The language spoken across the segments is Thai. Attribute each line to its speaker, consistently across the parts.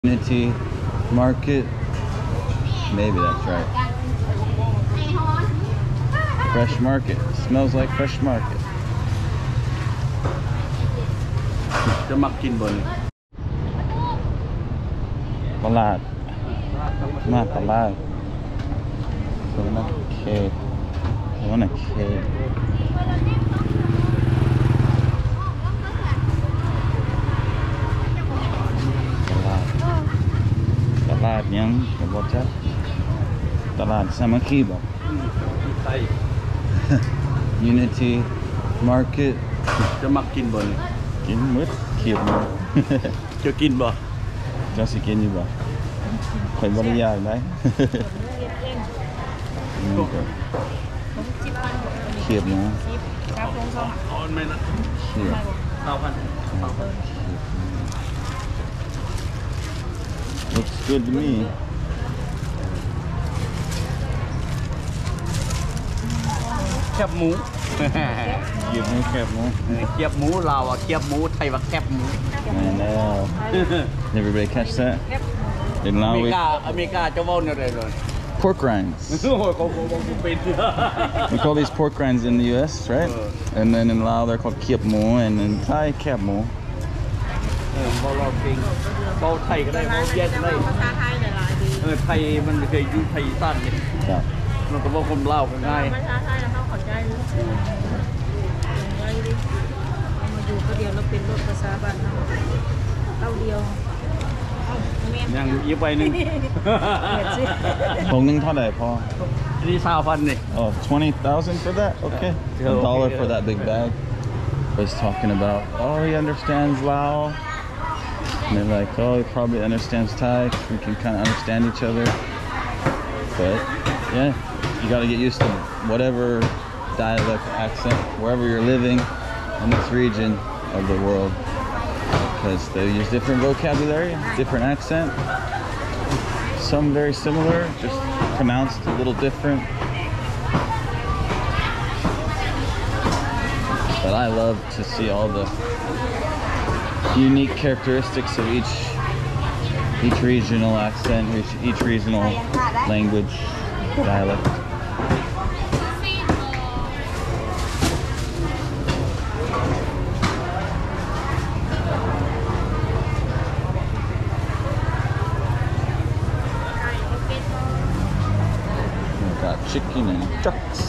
Speaker 1: Unity Market. Maybe that's right. Fresh Market. Smells like Fresh Market.
Speaker 2: จะมักกินบ่นี่
Speaker 1: ตลาดมาตลาดโซนเคกโซนเคกตลาดยังผมบอกจัดตลาดสามัคคีบอก
Speaker 2: ไทย
Speaker 1: Unity Market
Speaker 2: จะมักกินบ่นี่
Speaker 1: กินมืดเขียบมือ
Speaker 2: จะกินบ่
Speaker 1: เจ้าสิกินอยู่บ่ข่อยบ่ได้ยากได้เขียบนะ
Speaker 2: ออนไหมนะ
Speaker 1: เขียบ Looks good to me.
Speaker 2: แคบหมู
Speaker 1: เขียบหมูแคบหมู
Speaker 2: เกี๊ยบหมูลาวอ่ะเกี๊ยบหมูไทยว่าแคบหมู
Speaker 1: I know. Everybody catch that? In
Speaker 2: อ
Speaker 1: Laos
Speaker 2: เมริกาจะเว้าแนวใดเลย
Speaker 1: pork rinds.
Speaker 2: โอ้ยเขาเป็น
Speaker 1: We call these pork rinds in the US, right? And then in Laos they're called kiep mo, and in Thai kep mo.
Speaker 2: เว้าเราเก่งเว้าไทยก็ได้เว้าเวียดก็ได้
Speaker 3: ภาษาไทยหลายๆดี
Speaker 2: ไทยมันเคยอยู่ไทยสั้นนี่
Speaker 1: Yeah.
Speaker 2: มันก็เว้าคนลาวกันง่าย
Speaker 3: ภาษาไทยแล้วเขาเข้าใจรู้สึกไว้ดิเอามาอยู่ก็เดียวเราเป็นรถภาษาบ้านเราเดียว
Speaker 2: ยังอีกใบหนึง
Speaker 1: Hong Ning Thai po.
Speaker 2: นี่20,000นี่
Speaker 1: Oh, 20,000 for that? Okay. $1 for that big bag. Was talking about, oh, he understands Lao. And they're like, oh, he probably understands Thai. We can kind of understand each other. But yeah, you got to get used to whatever dialect accent, wherever you're living in this region of the world. Because they use different vocabulary, different accent. Some very similar, just pronounced a little different. But I love to see all the unique characteristics of each regional accent, each regional language, dialect. We've got chicken and ducks.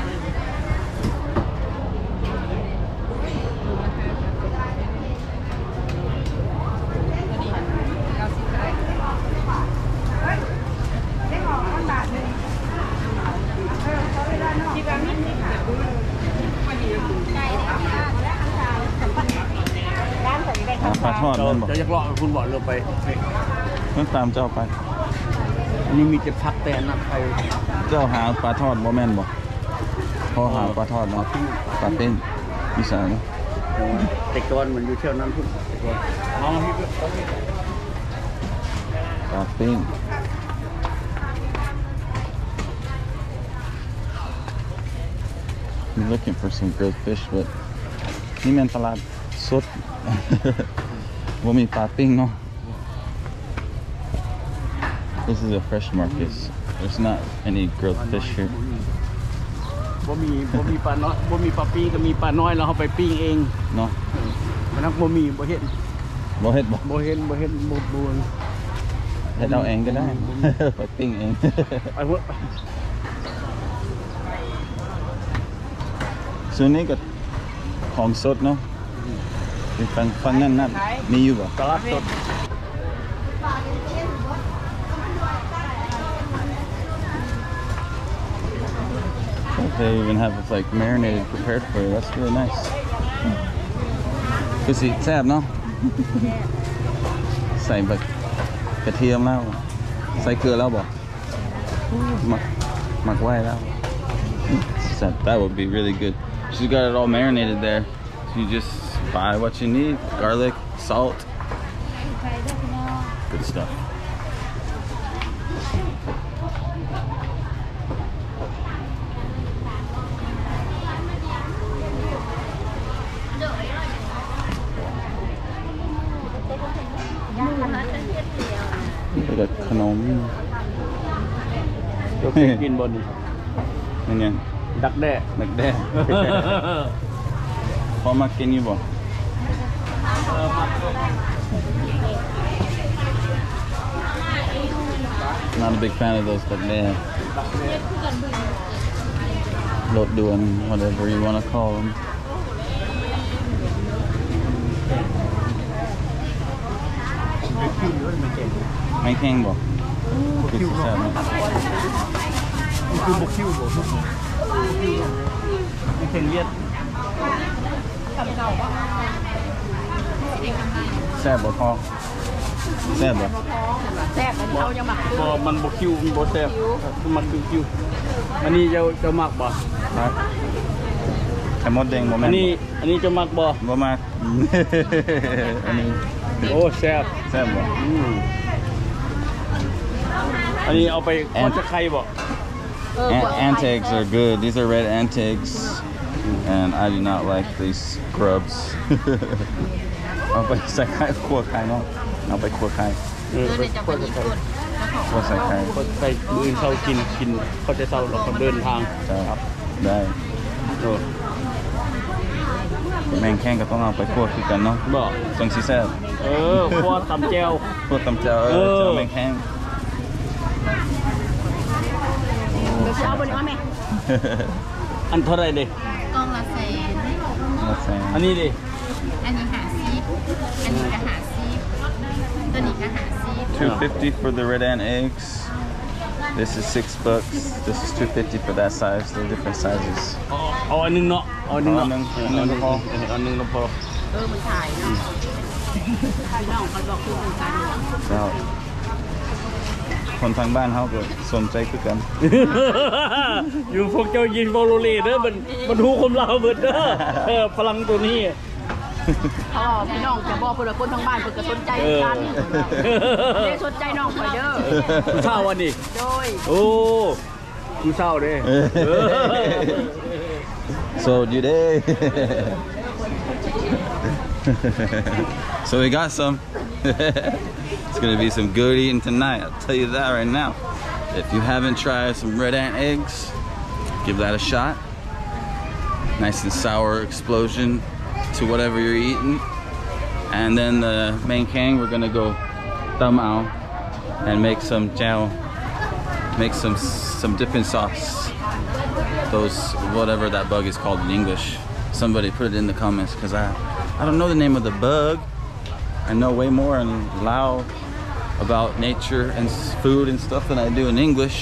Speaker 1: Phaทอดนั่นบอก
Speaker 2: จะอยากเลาะคุณบอกเราไป
Speaker 1: นั่นตามเจ้าไป
Speaker 2: อันนี้มีแต่ผักแต่นะไทย
Speaker 1: เจ้าหาปลาทอดบ่แม่นบ่พอหาปลาทอดเนาะปลาเป็นอีสานเนาะ
Speaker 2: แต่ก่อนมันอยู่เที่ยวนั้นพุ่งแต่ก่อนมองพี่
Speaker 1: ปลาเป็น I'm looking for some grilled fish, but นี่แม่นตลาดสด บ่มีปลาปิ้งเนาะ This is a fresh market. There's not any grilled fish here.
Speaker 2: บ่มีปลาน้อยบ่มีปลาปิ้งก็มีปลาน้อยแล้วเขาไปปิ้งเอง
Speaker 1: เนาะ
Speaker 2: มันนักบ่มีบ่เห็น
Speaker 1: บ่เฮ็ดบ่
Speaker 2: บ่เห็นบ่เบิ่ง
Speaker 1: เฮ็ดเอาเองก็ได้ ไปปิ้งเอง
Speaker 2: ไปเถอะ
Speaker 1: ส่วนนี้ก็ของสดเนาะฟังนั่นมีอยู่บ่
Speaker 2: ตลาดสด
Speaker 1: They even have it like marinated, prepared for you. That's really nice. คือสิแซ่บเนาะ ใส่แบบกระเทียมแล้ว ใส่เกลือแล้วบ่หมักไว้แล้ว That would be really good. She's got it all marinated there. You just buy what you need: garlic, salt. Good stuff. เกิดขนม
Speaker 2: เดี๋ยวเคยกินบนนี่
Speaker 1: นี่ไง
Speaker 2: ดักแด้
Speaker 1: นักแด้พอมากินอยู่บ่ Not a big fan of those, but man, lot doing whatever you want to call them. ไม่แข็งบ่คือสิแซ่บมั้ย
Speaker 2: มันคือบกคิวบ่ไม่เข่งเลียด
Speaker 1: แซ่บบ่พอแซ่บบ่
Speaker 3: แซ่บมันเอายังหมัก
Speaker 2: บ่มันบกคิวมันบ่แซ่บคือมันคือคิวอันนี้เจ้ามักบ่
Speaker 1: ครับไข่มดแดงบ่แม่
Speaker 2: อั
Speaker 1: น
Speaker 2: นนี้เจ้ามักบ่
Speaker 1: บ่มาก อันนี้
Speaker 2: โอ้แซ่บ
Speaker 1: แซ่บบ่
Speaker 2: อันนี้เอาไปขอจะไข่บ่
Speaker 1: Ant eggs are good. These are red ant eggs, and I do not like these grubs. เอาไปใส่ไข่คั่วไข่เนาะเอาไปคั่วไข่
Speaker 2: ไปขอจะไข่
Speaker 1: คั่วใส่ไข่
Speaker 2: เขาไปมื้อเช้ากินเขาจะเช้าแล้วเขาเดินทาง
Speaker 1: ใช่ได้
Speaker 2: เออ
Speaker 1: แมงแข้งก็ต้องเอาไปคั่วคือกันเนาะ
Speaker 2: บ่
Speaker 1: จังสิแซ่บ
Speaker 2: คั่วตำแจ่ว
Speaker 1: คั่วตำเจ้าเจ้าแมงแข้ง
Speaker 3: เช้าบนนี้ว่าแม่
Speaker 2: อันเท่าไรเด้
Speaker 4: กล่องละแสน
Speaker 1: มาแซ่บ
Speaker 2: อันนี้ดิ
Speaker 4: อันนี้หาซีฟอันนี้ก็หาซีฟตัวนี้ก็หาซีฟ
Speaker 1: $2.50 for the red ant eggs. This is $6. This is $2.50 for that size. They're different sizes.
Speaker 2: เอาอันนึงเนาะเอาอันนึงเนาะ
Speaker 1: เอาอันนึงพอ
Speaker 2: อันนึงพอ
Speaker 3: มันถ่ายเนาะพี่น้องเขาบอกคือกัน
Speaker 1: แล้วคนทางบ้านเขาก็สนใจคือกัน
Speaker 2: อยู่พวกเจ้ายินโบโลเลเด้อมันฮู้คมลาวเบิดเด้อพลังตัวนี้
Speaker 3: เขาบอกพี่น้องจะบอกคนละคนทั้งบ้านเพิ่นก็สนใจกันได้สนใจน้องข่อยเด้อ
Speaker 2: ผู้เศร้าวันนี้
Speaker 3: โดย
Speaker 2: โอ้ผู้เศร้าเด้
Speaker 1: So you day. So we got some. It's gonna be some good eating tonight. I'll tell you that right now. If you haven't tried some red ant eggs, give that a shot. Nice and sour explosion to whatever you're eating. And then the main kang, we're gonna go tam ao and make some jiao, make some dipping sauce. Those, whatever that bug is called in English. Somebody put it in the comments because I don't know the name of the bug. I know way more in Lao about nature and food and stuff than I do in English.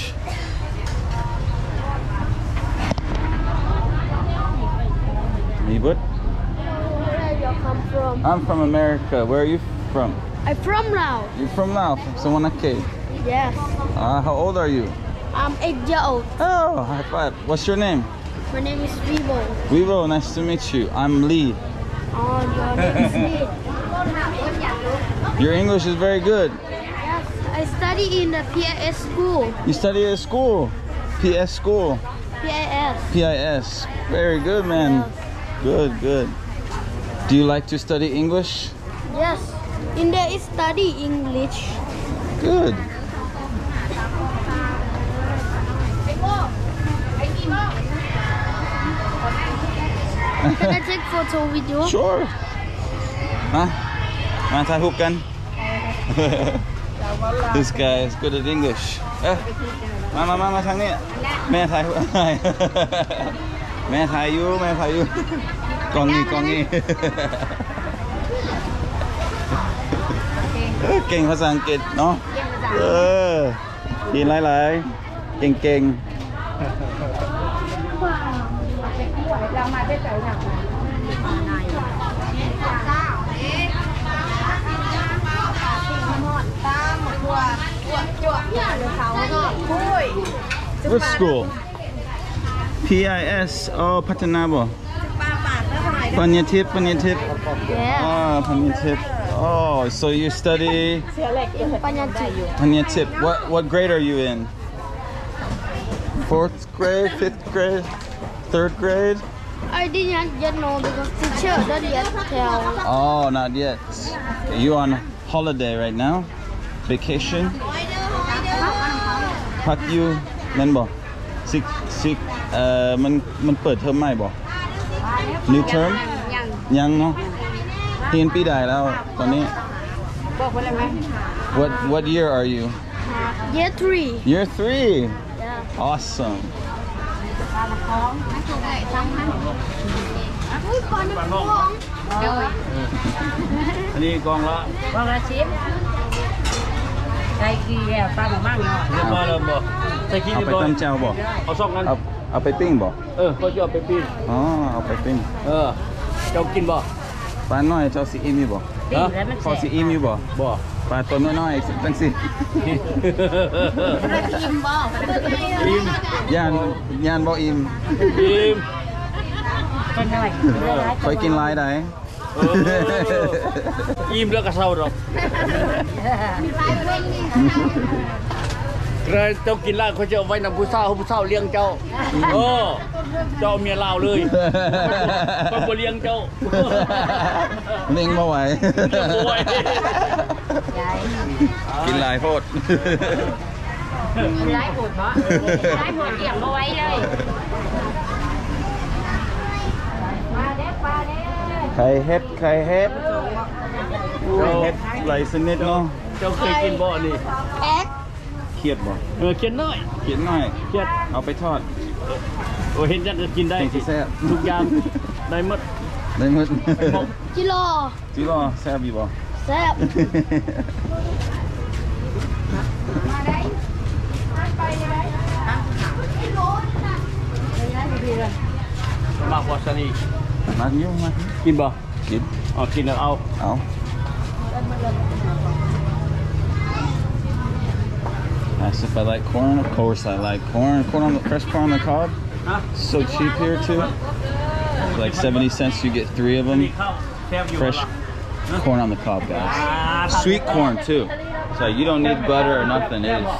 Speaker 1: Me what?
Speaker 5: Where you come from?
Speaker 1: I'm from America. Where are you from?
Speaker 5: I'm from Laos.
Speaker 1: You're from Laos, from Sawanake.
Speaker 5: Yes.
Speaker 1: How old are you?
Speaker 5: I'm 8 years old.
Speaker 1: Oh, high five. What's your name?
Speaker 5: My name is Vivo.
Speaker 1: Vivo, nice to meet you. I'm Lee.
Speaker 5: Oh, your name is Lee.
Speaker 1: Your English is very good.
Speaker 5: Yes. I study in the PIS school.
Speaker 1: You study at school? PS school?
Speaker 5: PIS.
Speaker 1: PIS. Very good, man. Good, good. Do you like to study English?
Speaker 5: Yes. In there is study English.
Speaker 1: Good.
Speaker 5: Can I take photo with you?
Speaker 1: Sure. มาถ่ายรูปกัน This guy is good at English. มาทางนี้แม่ถ่ายรูปให้ แม่ถ่ายอยู่กล้องนี้ เก่งภาษาอังกฤษเนาะดีหลายๆเก่งWhat school? PIS พัฒนาบ่ปัญญาทิพย์
Speaker 5: Yeah.
Speaker 1: ปัญญาทิพย์ Oh, so you study Panyatip. What grade are you in? 4th grade, 5th grade, 3rd grade?
Speaker 5: I didn't yet know because teacher didn't yet tell.
Speaker 1: Oh, not yet. Are you on holiday right now? Vacation? พักอยู่นั่นบ่ซิกมันเปิดเทอมใหม่บ่ New term ยังเนาะเรียนปีใดแล้วตอนนี้
Speaker 3: บอกไปเลยไหม
Speaker 1: What year are you
Speaker 5: Year 3
Speaker 1: Year 3
Speaker 5: Yeah
Speaker 1: Awesome
Speaker 4: ไม่ถูกเลยต้องห้าม
Speaker 5: อุ้ยก่อนนะของ
Speaker 4: เดี๋ยว
Speaker 2: อันนี้กองละ
Speaker 3: บอกละชิปใจกี่แอบปลาหมอมั่งเนาะ
Speaker 2: เรียบร้อยแล้วบ่ใส่ขี้
Speaker 1: เอา
Speaker 2: เรีย
Speaker 1: ไป
Speaker 2: บร้อย
Speaker 1: ตำแจ่วบ่
Speaker 2: เอาซ่องนั้น
Speaker 1: เอาไปปิ้งบ่
Speaker 2: เขาจะเอาไปปิ้ง
Speaker 1: อ๋อเอาไปปิ้ง
Speaker 2: เจ้ากินบ่
Speaker 1: ปลาน้อยเจ้าสิอิ่มอยู่บ่
Speaker 3: ปิ้งแล้วมัน
Speaker 1: พอ
Speaker 3: แส
Speaker 1: สิ
Speaker 3: บ
Speaker 1: อิ่มอยู่บ่
Speaker 2: บ่
Speaker 1: ปลาตัวน้อยๆจังสิ
Speaker 4: กินบ่
Speaker 2: อิ่ม
Speaker 1: ย่านบ่อิ่ม
Speaker 2: อิ่ม
Speaker 3: กันหน่อย
Speaker 1: ค่อยกินหลายได้
Speaker 2: อิ่มแล้วก็เศร้าหรอกใครเจ้ากินแล้วเขาจะเอาไว้นำผู้เฒ่าเลี้ยงเจ้าเจ้าเมียลาวเลยก็บ่เลี้ยงเจ้า
Speaker 1: นิ่งบ่ไหว
Speaker 2: บ่ไหว
Speaker 1: กินหลายโพด
Speaker 3: ร้ายปวดเพราะร้ายปวดเกี่ยงเอาไว้เลยมาเด้ปลาเด้
Speaker 1: ไข่เฮ็ดเฮ็ดไหลสนิทเนาะ
Speaker 2: เจ้าเคยกินบ่นี่
Speaker 5: แอ๊ก
Speaker 1: เครียดบ่
Speaker 2: เขียนน้อย
Speaker 1: เขียนหน่อย
Speaker 2: เขียน
Speaker 1: เอาไปทอด
Speaker 2: เห็นจังก็กินได้
Speaker 1: แกงสิแซ่บ
Speaker 2: ทุกอย่างได้หมด
Speaker 1: ได้หมด
Speaker 5: จิโร่
Speaker 1: จิรอแซ่บอยู่บ่
Speaker 5: แซ่บ
Speaker 2: มากกว่าสนี
Speaker 1: มักอยู่มัก
Speaker 2: กินบ่
Speaker 1: กิน
Speaker 2: กินแล้วเอา
Speaker 1: เอาAsked if I like corn. Of course I like corn. Fresh corn on the cob.
Speaker 2: ฮะ
Speaker 1: So cheap here too. Like 70 cents, you get 3 of
Speaker 2: นี่
Speaker 1: them.
Speaker 2: ข้าวแซ่บอยู่
Speaker 1: Fresh corn on the cob, guys. Sweet corn too. So you don't need butter or nothing. It is.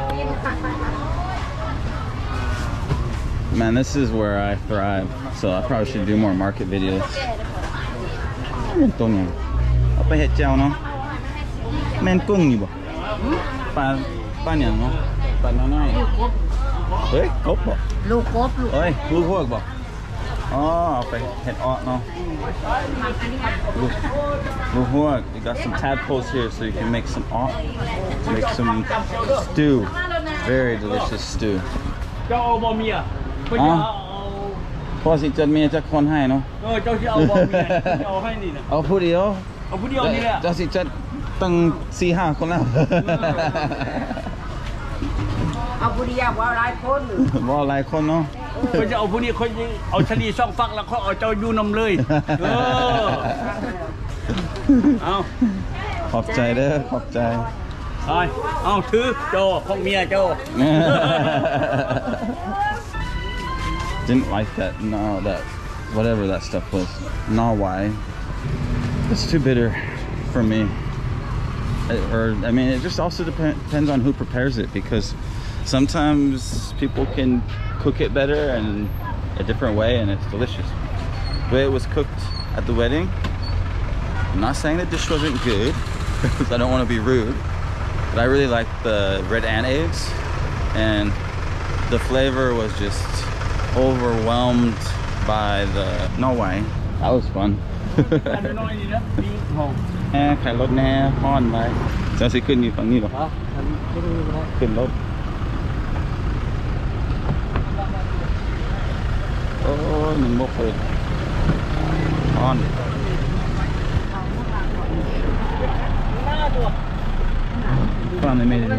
Speaker 1: Man, this is where I thrive. So I probably should do more market videos. ตัวนี้เอาไปเฮ็ดแจ่วเนาะแม่นกุ้งอยู่บ่ปลาหยังเนาะปลาน้อยๆเฮ้ยกบบ่
Speaker 3: ลูกกบลูก
Speaker 1: เฮ้ยลูกพวกบ่อ๋อเอาไปเฮ็ดอ้อเนาะลูกพวก you got some tadpoles here so you can make someอ้อ make some stew very delicious stew
Speaker 2: เจ้าเอาบ่เมียเพิ่นจะเอา
Speaker 1: พ่อสิจัดเมียจัดคนให้เนาะ
Speaker 2: เจ้าสิเอาบ่เมียเอาให้นี่นะ
Speaker 1: เอาผู้เดียว
Speaker 2: เอาผู้เดียวนี่แหละ
Speaker 1: เจ้าสิจัดตั้ง 4-5 คนแล้ว
Speaker 3: เอาผู้เดียวว่าหลายคน
Speaker 1: บ่หลายคนเนาะ
Speaker 2: เพิ่นจะเอาผู้นี้คนเอาชะนีช่องฟักแล้วเขาเอาเจ้าอยู่นำเลยเอา
Speaker 1: ขอบใจเด้อขอบใจ
Speaker 2: ไปเอาถือโจของเมียโจ
Speaker 1: Didn't like that. No, that whatever that stuff was. No, why? It's too bitter for me. I mean, it just also depends on who prepares it, because sometimes people can cook it better and a different way, and it's delicious. The way it was cooked at the wedding. I'm not saying the dish wasn't good, because I don't want to be rude, but I really liked the red ant eggs, and the flavor was just overwhelmed by the no way. That was fun.
Speaker 2: น้อยๆนี่นะมีหอม
Speaker 1: ขายรถแน่ห้อนไปจะสิขึ้นอยู่ฝั่งนี้หรอขึ้นรถโอ้ยมันบกเลยห้อนฟังในเมย์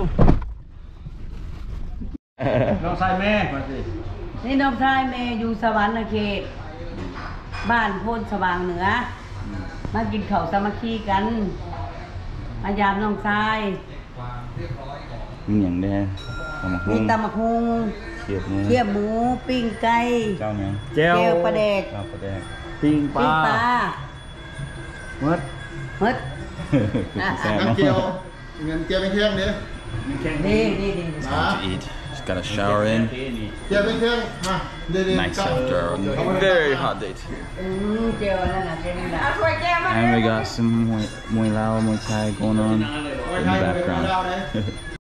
Speaker 2: น้องชายแม่มาสิ
Speaker 3: นี่น้องชายแม่อยู่สวรรค์เขตบ้านโพนสว่างเหนือมากินข้าวสามัคคีกันมายามน้องชาย
Speaker 1: มันอย่างแน่ตำบัก
Speaker 3: มี
Speaker 1: หุ่ง
Speaker 3: ตำมะฮุง
Speaker 1: เขียบเนี่ย
Speaker 3: เทียบหมูปิ้งไก่
Speaker 1: เจ้าเนี่ย
Speaker 2: เจ้า
Speaker 3: เจียวปลาแดก
Speaker 1: เจ้าปลาแดก
Speaker 2: ปิ้งป
Speaker 3: ปิ้ง
Speaker 2: ลา
Speaker 3: ปลา
Speaker 2: เมื่อ
Speaker 3: เฮ้ย
Speaker 1: แซ่บ
Speaker 6: น้ำ
Speaker 1: เนาะ
Speaker 6: เจียวเงินเจียวไม่เที่ยงเด้อ
Speaker 3: ดีดีดี
Speaker 1: Time to eat. Just got a shower in.
Speaker 6: เจียวไม่เที่ยงมาเดี๋ยว
Speaker 1: Nice after a very hot day too.
Speaker 3: เจียวนั่นน่ะเจียวนั่นน่ะ
Speaker 1: And we got some Muay Lao, Muay Thai going on in the background.